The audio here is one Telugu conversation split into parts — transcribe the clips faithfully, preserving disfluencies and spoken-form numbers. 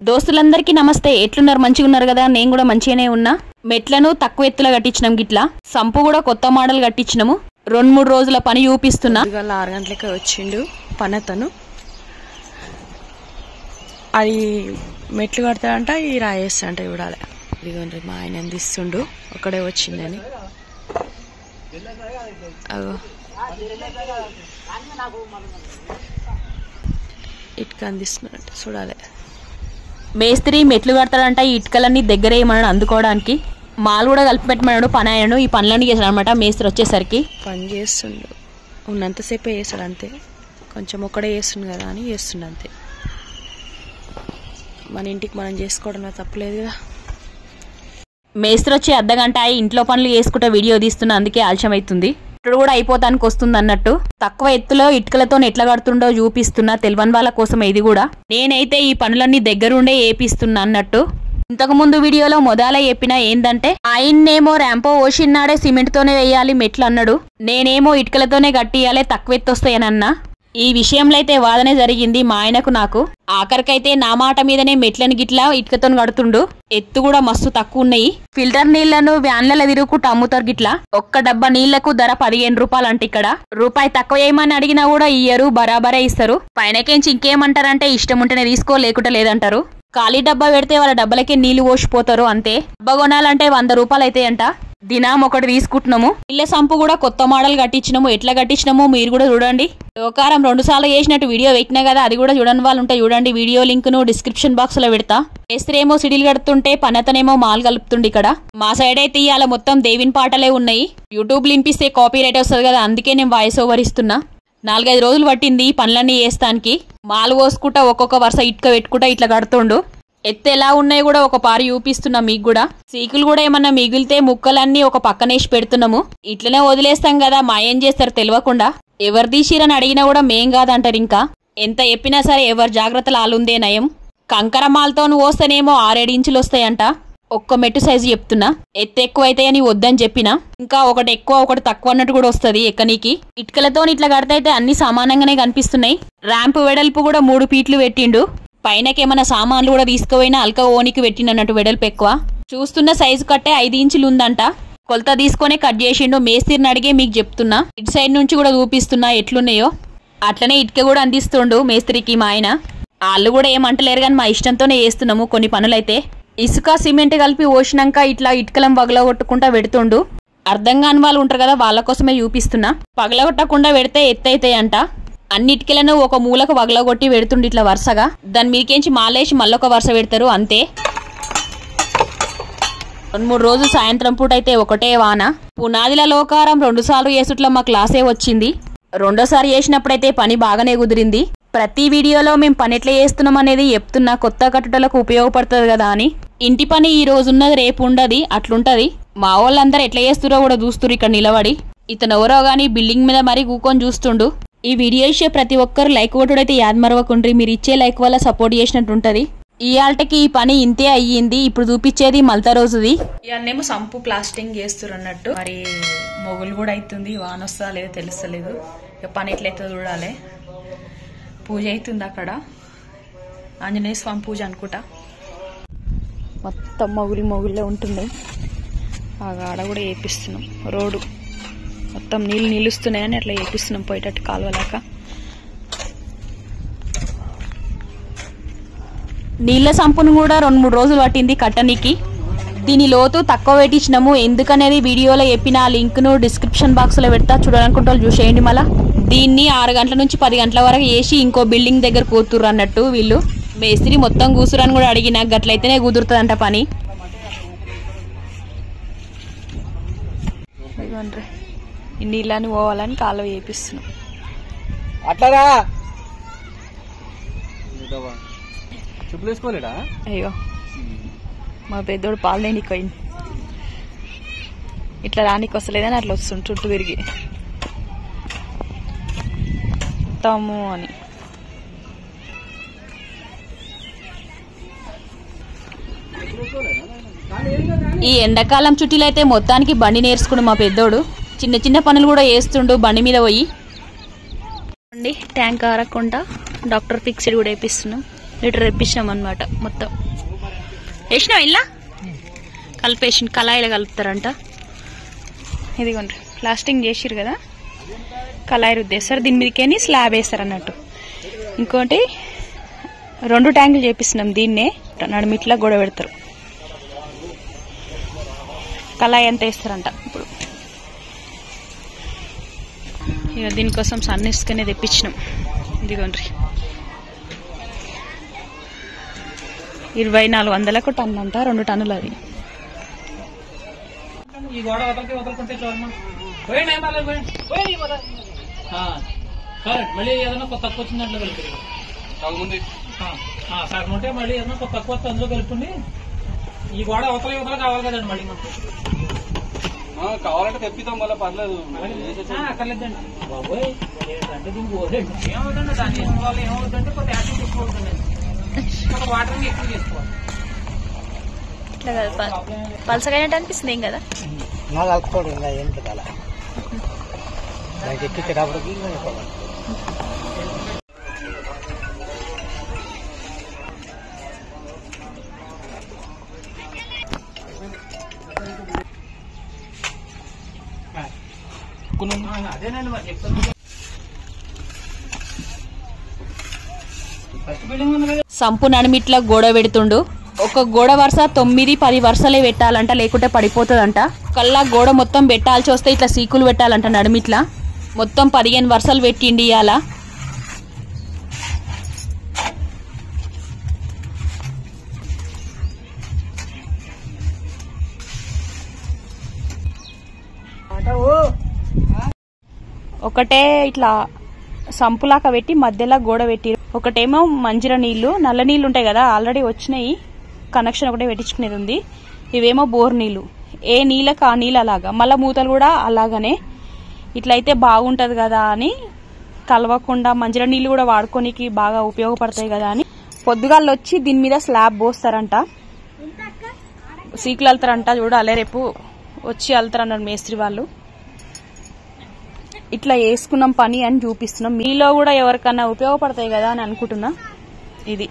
దోస్తులందరికీ నమస్తే. ఎట్లున్నారు? మంచిగా ఉన్నారు కదా? నేను కూడా మంచిగానే ఉన్నా. మెట్లను తక్కువ ఎత్తులో కట్టించినాం, గిట్లా సంపు కూడా కొత్త మోడల్ కట్టించినాము. రెండు మూడు రోజుల పని చూపిస్తున్నా. ఇవాళ ఆరు గంటలకే వచ్చిండు పనతను. అది మెట్లు కడతాడంట, ఈ రాయేస్తంట చూడాలి. ఇదిగోండి మా ఆయన అందిస్తుండు, ఒక్కడే వచ్చిందని. అగో ఇటుక అందిస్తున్నట్టు చూడాలి. మేస్త్రి మెట్లు కడతాడంట, ఈ ఇటుకలన్నీ దగ్గర ఏమన్నాడు అందుకోవడానికి. మాలు కూడా కలిపి పెట్టమన్నాడు పని ఆయనను. ఈ పనులన్నీ చేశాడు అనమాట మేస్త్రి వచ్చేసరికి. పని చేస్తుండు, ఉన్నంతసేపే చేస్తాడు అంతే. కొంచెం ఒక్కడే చేస్తుండు కదా అని చేస్తుండు అంతే. మన ఇంటికి మనం చేసుకోవడంలో తప్పలేదు కదా. మేస్త్రి వచ్చి అర్ధగంట ఇంట్లో పనులు చేసుకుంటే వీడియో తీస్తున్నా, అందుకే ఆలస్యం అవుతుంది. ఇప్పుడు కూడా అయిపోతానికి వస్తుంది అన్నట్టు. తక్కువ ఎత్తులో ఇటుకలతో ఎట్లా కడుతుండో చూపిస్తున్నా, తెలియని వాళ్ళ కోసం. ఇది కూడా నేనైతే ఈ పనులన్నీ దగ్గరుండే ఏపిస్తున్నా అన్నట్టు. ఇంతకు ముందు వీడియోలో మొదలై చెప్పిన ఏందంటే, ఆయన్నేమో ర్యాంపో ఓషిన్నాడే సిమెంట్ తోనే వేయాలి మెట్లు అన్నాడు. నేనేమో ఇటుకలతోనే కట్టియాలి, తక్కువ ఎత్తు వస్తాయనన్నా. ఈ విషయంలో అయితే వాదనే జరిగింది మా ఆయనకు నాకు. ఆఖరికైతే నా మాట మీదనే మెట్లని గిట్లా ఇటుకతో కడుతుండు. ఎత్తు కూడా మస్తు తక్కువ ఉన్నాయి. ఫిల్టర్ నీళ్లను వ్యాన్లలో తిరుగుకుంటూ అమ్ముతారు గిట్లా. ఒక్క డబ్బా నీళ్లకు ధర పదిహేను రూపాయలు అంటే ఇక్కడ రూపాయి తక్కువ ఏమని అడిగినా కూడా ఇయ్యరు, బరాబరే ఇస్తారు. పైనకేంచి ఇంకేమంటారంటే ఇష్టం ఉంటేనే తీసుకో, లేకుంటే లేదంటారు. ఖాళీ డబ్బా పెడితే వాళ్ళ డబ్బలకే నీళ్లు పోసిపోతారు అంతే. డబ్బా కొనాలంటే వంద రూపాయలు అయితాయంట. దినాం ఒకటి తీసుకుంటున్నాము. ఇళ్ళ సంపు కూడా కొత్త మోడల్ కట్టించినాము. ఎట్లా కట్టించినాము మీరు కూడా చూడండి. లోకారం రెండు సార్లు చేసినట్టు వీడియో పెట్టినా కదా, అది కూడా చూడని వాళ్ళు ఉంటే చూడండి. వీడియో లింక్ ను డిస్క్రిప్షన్ బాక్స్ లో పెడతా. మేస్త్రేమో సిడీలు కడుతుంటే పనతనేమో మాల్ కలుపుతుండే. ఇక్కడ మా సైడ్ అయితే ఇవాళ మొత్తం దేవిన్ పాటలే ఉన్నాయి. యూట్యూబ్ వినిపిస్తే కాపీ రైట్ వస్తుంది కదా, అందుకే నేను వాయిస్ ఓవర్ ఇస్తున్నా. నాలుగైదు రోజులు పట్టింది పనులన్నీ చేస్తానికి. మాలు పోసుకుంటా ఒక్కొక్క వరుస ఇటుక పెట్టుకుంటా ఇట్లా కడుతుండు. ఎత్తు ఎలా ఉన్నాయో కూడా ఒక పారి చూపిస్తున్నా మీకు కూడా. సీకులు కూడా ఏమన్నా మిగిలితే ముక్కలన్నీ ఒక పక్కనేసి పెడుతున్నాము. ఇట్లనే వదిలేస్తాం కదా, మా ఏం చేస్తారు తెలియకుండా. ఎవరు తీసిరని అడిగినా కూడా మేం కాదంటారు. ఇంకా ఎంత చెప్పినా సరే ఎవరి జాగ్రత్తలు ఆలుందే నయం. కంకర మాలతో పోస్తేనేమో ఆరేడు ఇంచులు వస్తాయంట. ఒక్క మెట్టు సైజు చెప్తున్నా. ఎత్తు ఎక్కువ అయితాయని వద్దని చెప్పినా. ఇంకా ఒకటి ఎక్కువ ఒకటి తక్కువ అన్నట్టు కూడా వస్తుంది ఎక్కనీకి. ఇటుకలతో ఇట్లా కడితే అన్ని సమానంగానే కనిపిస్తున్నాయి. ర్యాంపు వెడల్పు కూడా మూడు ఫీట్లు పెట్టిండు. పైనకేమన్నా సామాన్లు కూడా తీసుకుపోయినా అల్క ఓనికి పెట్టినట్టు వెడల్పు ఎక్కువ. చూస్తున్న సైజు కట్టే ఐదు ఇంచులు ఉందంట. కొలత తీసుకొనే కట్ చేసిండు. మేస్త్రిని అడిగే మీకు చెప్తున్నా. ఇటు సైడ్ నుంచి కూడా చూపిస్తున్నా ఎట్లున్నాయో. అట్లనే ఇటుక కూడా అందిస్తుండు మేస్త్రికి మా ఆయన. వాళ్ళు కూడా ఏమంటలేరు కానీ మా ఇష్టంతోనే చేస్తున్నాము కొన్ని పనులైతే. ఇసుక సిమెంట్ కలిపి పోసినాక ఇట్లా ఇటుకలం పగలగొట్టుకుంటా పెడుతుండు. అర్థం కాని వాళ్ళు ఉంటారు కదా, వాళ్ళ కోసమే చూపిస్తున్నా. పగలగొట్టకుండా పెడితే ఎత్తు అవుతాయంట. అన్నిటికెలను ఒక మూలకు వగలగొట్టి పెడుతుండి ఇట్లా వరుసగా. దాని మీకేంచి మాలేసి మళ్ళొక వరుస పెడతారు అంతే. రెండు మూడు రోజులు సాయంత్రం పూట అయితే ఒకటే వాన. పునాదిల లోకారం రెండు సార్లు వేసుట్లా మా క్లాసే వచ్చింది. రెండోసారి చేసినప్పుడైతే పని బాగానే కుదిరింది. ప్రతి వీడియోలో మేము పని ఎట్లా చేస్తున్నాం అనేది చెప్తున్నా, కొత్త కట్టుటలకు ఉపయోగపడుతుంది కదా అని. ఇంటి పని ఈ రోజు ఉన్నది రేపు ఉండదు, అట్లుంటది. మా వాళ్ళందరూ ఎట్లా చేస్తురో కూడా చూస్తురు ఇక్కడ నిలబడి. ఇతను ఎవరో గానీ బిల్డింగ్ మీద మరీ కూకొని చూస్తుండు. ఈ వీడియో ఇచ్చే ప్రతి ఒక్కరు లైక్ కొట్టుడైతే యాద్ మరవకుండ్రి. మీరు ఇచ్చే లైక్ వల్ల సపోర్ట్ చేసినట్టు ఉంటది. ఈ ఆల్టకి ఈ పని ఇంతే అయ్యింది. ఇప్పుడు చూపించేది మల్తా రోజుది. ఇవన్నేమో సంపు ప్లాస్టింగ్ చేస్తురు అన్నట్టు. మరి మొగులు కూడా అవుతుంది, వాన వస్తుందా లేదో తెలుస్తలేదు. ఇక పని ఎట్లయితే చూడాలి. పూజ అవుతుంది అక్కడ, ఆంజనేయ స్వామి పూజ అనుకుంటా. మొత్తం మొగులు మొగుళ్ళే ఉంటుంది. ఆ ఆడ కూడా వేపిస్తున్నాం. రోడ్డు మొత్తం నీళ్ళు నిలుస్తున్నాయని అట్లా వేపిస్తున్నాం పోయేటట్టు కాలువలాక. నీళ్ల సంపును కూడా రెండు మూడు రోజులు పట్టింది కట్టనికి. దీని లోతు తక్కువ పెట్టించినాము. ఎందుకనేది వీడియోలో చెప్పిన లింక్ ను డిస్క్రిప్షన్ బాక్స్ లో పెడతా, చూడాలనుకుంటే వాళ్ళు చూసేయండి. మళ్ళా దీన్ని ఆరు గంటల నుంచి పది గంటల వరకు వేసి ఇంకో బిల్డింగ్ దగ్గర కూతురు అన్నట్టు వీళ్ళు. మేస్త్రి మొత్తం కూసురని కూడా అడిగిన, గట్లయితేనే కుదురుతుందంట పని. ఈ నీళ్ళని పోవాలని కాలువ వేపిస్తున్నాం. అట్లా చెప్పులు వేసుకోలేడా? అయ్యో మా పెద్దోడు పాలు దేనికి పోయింది. ఇట్లా రానికి వస్తలేదని అట్లా వస్తుంది చుట్టూ తిరిగి తాము అని. ఈ ఎండాకాలం చుట్టీలు అయితే మొత్తానికి బండి నేర్చుకుడు మా పెద్దోడు. చిన్న చిన్న పనులు కూడా చేస్తుండు బండి మీద పోయి. ట్యాంక్ ఆరకుండా డాక్టర్ ఫిక్స్డ్ కూడా వేపిస్తున్నాం. లీటర్ తెప్పించినాం అనమాట. మొత్తం వేసినాం ఇలా కలిపేసి కళాయిలో కలుపుతారంట. ఇదిగోండి ప్లాస్టింగ్ చేసిరు కదా, కళాయి రుద్దేస్తారు. దీని మీదకేని స్లాబ్ వేస్తారు అన్నట్టు. ఇంకోటి రెండు ట్యాంకులు చేపిస్తున్నాం. దీన్నే నడుమిట్లా గొడవ పెడతారు. కళాయి ఎంత వేస్తారంట ఇప్పుడు. ఇక దీనికోసం సన్న ఇసుకనే తెప్పించినాం. ఇదిగోండి ఇరవై నాలుగు వందలకు టన్ను అంట, రెండు టన్నులు అది. మళ్ళీ ఏదైనా కొత్త తక్కువ వచ్చిందంటే కలిపి సగం ఉంటే మళ్ళీ ఏదైనా కొత్త తక్కువ అందులో కలుపుకుని ఈ గోడ అవతల యువతల కావాలి కదండి. మళ్ళీ మనకు కావాలంటే తెప్పిద్దాం, మళ్ళీ పర్లేదు. అక్కర్లేదండి బాబోయ్, అంటే దీనికి పోదండి ఏమవుతుందండి. దాన్ని వేసుకోవాలి ఏమవుతుందంటే కొత్త యాక్టివ్ ఎక్కువ అవుతుందండి, కొత్త వాటరింగ్ ఎక్కువ చేసుకోవాలి. ఇట్లా కదా పలసగైనట్టు అనిపిస్తుంది. ఏం కదా నాకు కలుపుకోవడం ఇంకా ఏం కదా దానికి ఎక్కించేటప్పటికి అదేనండి మరి చెప్తాను. ఫస్ట్ బిల్డింగ్ ఉంది కదా, సంపు నడిమిట్లా గోడ పెడుతుండు. ఒక గోడ వరుస తొమ్మిది పది వరుసలే పెట్టాలంట, లేకుంటే పడిపోతుందంట. కల్లా గోడ మొత్తం పెట్టాల్సి వస్తే ఇట్లా సీకులు పెట్టాలంట నడిమిట్లా. మొత్తం పదిహేను వరుసలు పెట్టిండి ఇవాళ. ఒకటే ఇట్లా సంపులాక పెట్టి మధ్యలో గోడ పెట్టి, ఒకటేమో మంజీర నీళ్లు, నల్ల నీళ్లు ఉంటాయి కదా ఆల్రెడీ వచ్చినాయి, కనెక్షన్ ఒకటే పెట్టించుకునేది ఉంది. ఇవేమో బోర్ నీళ్లు. ఏ నీళ్ళకి ఆ నీళ్ళు అలాగా, మళ్ళీ మూతలు కూడా అలాగనే. ఇట్లయితే బాగుంటది కదా అని కలవకుండా మంజీర నీళ్లు కూడా వాడుకోనికి బాగా ఉపయోగపడతాయి కదా అని పొద్దుగాళ్ళు వచ్చి దీని మీద స్లాబ్ పోస్తారంట, సీకులు వెళ్తారంట. చూడాలి రేపు వచ్చి వెళ్తారన్నారు మేస్త్రి వాళ్ళు. ఇట్లా వేసుకున్నాం పని అని చూపిస్తున్నాం. మీలో కూడా ఎవరికన్నా ఉపయోగపడతాయి కదా అని అనుకుంటున్నా. ఇది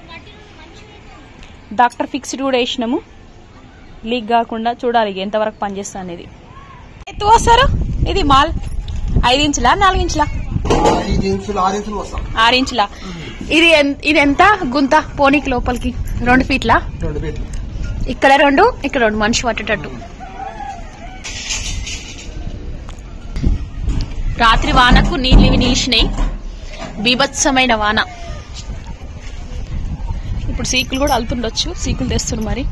డాక్టర్ ఫిక్స్డ్ కూడా వేసినాము, లీక్ కాకుండా. చూడాలి ఎంతవరకు పనిచేస్తా అనేది. ఎత్తు వస్తారు ఇది మాల్ ఐదు ఇంచులా నాలుగు ఇంచులా ఆరు ఇంచులా. ఇది ఇది ఎంత గుంత పోనీకి లోపలికి? రెండు ఫీట్లా? ఇక్కడ రెండు ఇక్కడ రెండు, మనిషి పట్టేటట్టు. రాత్రి వానకు నీళ్ళు ఇవి నిలిచినాయి, బీభత్సమైన వాన. ఇప్పుడు సీకులు కూడా అలుతుండొచ్చు, సీకులు తెస్తున్నారు మరి.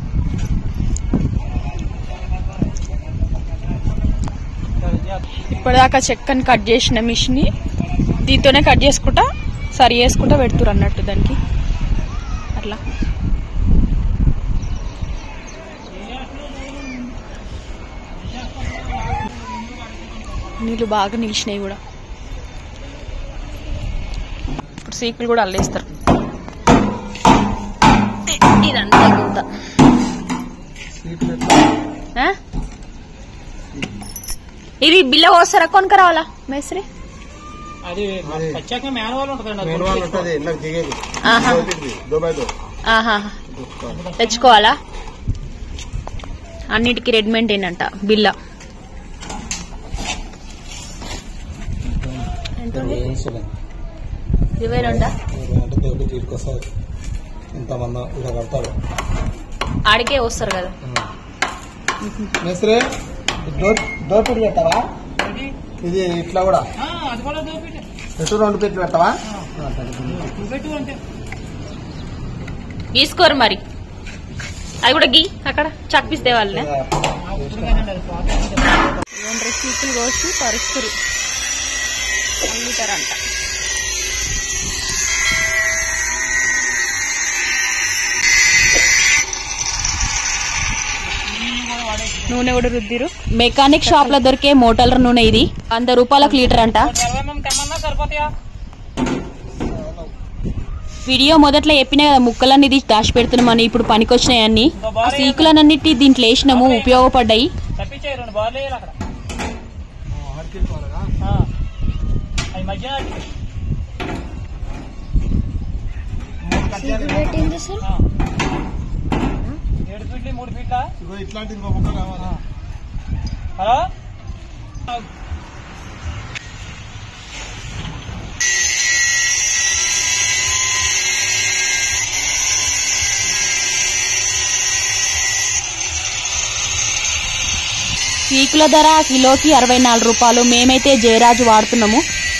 ఇప్పటిదాకా చెక్కని కట్ చేసిన మిషన్ దీంతోనే కట్ చేసుకుంటా సరి చేసుకుంటా పెడుతురు అన్నట్టు దానికి. అట్లా నీళ్ళు బాగా నిలిచినాయి కూడా. ఇప్పుడు సీకులు కూడా అల్లేస్తారు. ఇదంతా గుంత. ఇది బిల్ల పోస్తారా కొనుక్కరావాలా మేస్త్రి? అది వచ్చాక మ్యాన్వాల్ ఉంటుందండి, తెచ్చుకోవాలా? అన్నిటికీ రెడీమేడ్ ఏంటంట బిల్ల. ఇరవై రెండా? ఆడికే వస్తారు కదా. డోర్ పెట్టి పెట్టావా? ఇది ఇట్లా కూడా ఎటు రెండు పెట్టి పెట్టావా? గీసుకోరు మరి, అది కూడా గీ అక్కడ చక్పిస్తే వాళ్ళే. సీకులు కోసి పరుస్తారు అల్లుతారంట. నూనె కూడా రుద్దిరు. మెకానిక్ షాప్ లో దొరికే మోటార్ నూనె ఇది, వంద రూపాయలకు లీటర్ అంట. వీడియో మొదట్లో చెప్పినా కదా ముక్కలన్నీ తీసి దాచి పెడుతున్నామని. ఇప్పుడు పనికొచ్చినాయి అన్ని. ఆ సీకులన్నిటి దీంట్లో వేసినాము, ఉపయోగపడ్డాయి. ఏడు ఫీట్లు మూడు ఫీట్ల ఇట్లాంటి ఇంకో ముక్క కావాలా? హలో సీకుల ధర కిలోకి అరవై నాలుగు రూపాయలు. మేమైతే జయరాజు వాడుతున్నాము.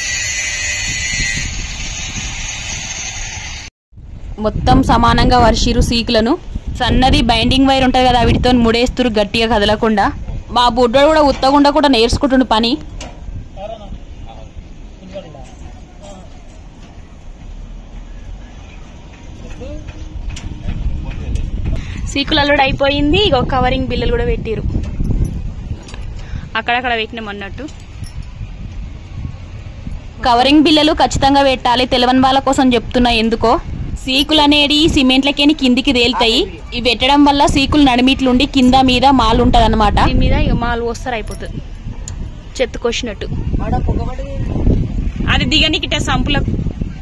మొత్తం సమానంగా వర్షిరు సీకులను. సన్నది బైండింగ్ వైర్ ఉంటుంది కదా, వీటితో ముడేస్తురు గట్టిగా కదలకుండా. మా బుడ్డోడు కూడా ఉత్తగుండా కూడా నేర్చుకుంటుండు పని. సీకుల అల్లుడు అయిపోయింది. ఇక కవరింగ్ బిల్లలు కూడా పెట్టిరు. అక్కడక్కడ పెట్టినాం అన్నట్టు. కవరింగ్ బిల్లలు ఖచ్చితంగా పెట్టాలి. తెలవని వాళ్ళ కోసం చెప్తున్నా. ఎందుకో సీకులు అనేవి సిమెంట్లకేని కిందికి తేలుతాయి. ఇవి పెట్టడం వల్ల సీకులు నడిమిట్లుండి కింద మీద మాలు ఉంటది అనమాట. దీని మీద ఇక మాలు వస్తారు అయిపోతుంది చెత్తుకొచ్చినట్టు. అది దిగనికిట సంపులకు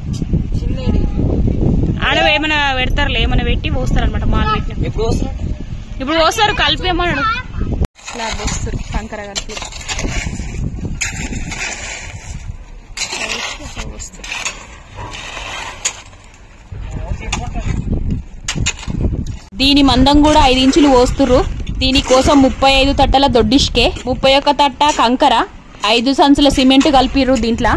ఆడ ఏమైనా పెడతారులే, ఏమైనా పెట్టి పోస్తారు అనమాట. మాలు పెట్టిన ఇప్పుడు పోస్తారు కలిపేమన్నాడు. స్లాబ్ వేస్తారు కంకర కలిపి. దీని మందం కూడా ఐదు ఇంచులు పోస్తుర్రు. దీనికోసం ముప్పై ఐదు తట్టల దొడ్డిష్కే, ముప్పై ఒక్క తట్ట కంకర, ఐదు సంచుల సిమెంట్ కలిపిర్రు దీంట్లో.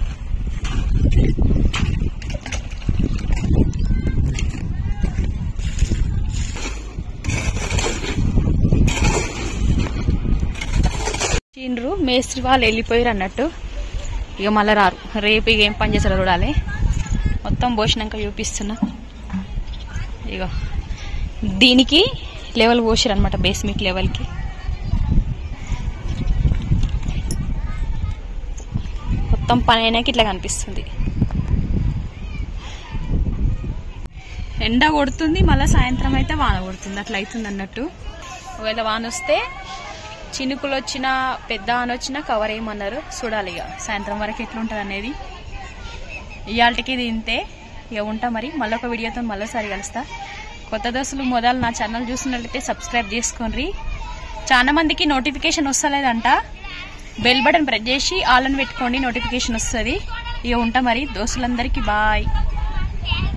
చీనరు మేస్త్రి వాళ్ళు వెళ్ళిపోయారు అన్నట్టు. ఇక మళ్ళీ రారు. రేపు ఇక ఏం పని చేస్తారో చూడాలి. మొత్తం పోసినాక చూపిస్తున్నా. ఇక దీనికి లెవెల్ పోసారు అనమాట, బేస్మెంట్ లెవెల్కి. మొత్తం పని అయినాక ఇట్లా కనిపిస్తుంది. ఎండ కొడుతుంది, మళ్ళీ సాయంత్రం అయితే వాన కొడుతుంది. అట్లా అవుతుంది అన్నట్టు. ఒకవేళ వాన వస్తే చినుకులు వచ్చినా పెద్ద వాన వచ్చినా కవర్ వేయమన్నారు. చూడాలి ఇక సాయంత్రం వరకు ఎట్లుంటుంది అనేది. ఇవాళకి ఇది ఇంతే. ఇక ఉంటా మరి. మళ్ళీ ఒక వీడియోతో మళ్ళీసారి కలుస్తా. కొత్త దోస్తులు మొదలు నా ఛానల్ చూసినట్లయితే సబ్స్క్రైబ్ చేసుకోండి. చాలా మందికి నోటిఫికేషన్ వస్తలేదంట. బెల్ బటన్ ప్రెస్ చేసి ఆల్ అని పెట్టుకోండి, నోటిఫికేషన్ వస్తుంది. ఇక ఉంటా మరి. దోస్తులందరికీ బాయ్.